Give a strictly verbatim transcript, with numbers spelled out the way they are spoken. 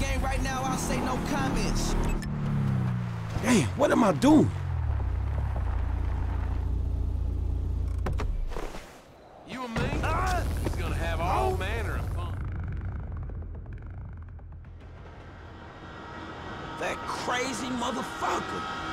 game right now, I'll say no comments. Damn, what am I doing? You and me? Ah! He's gonna have all manner of fun. That crazy motherfucker.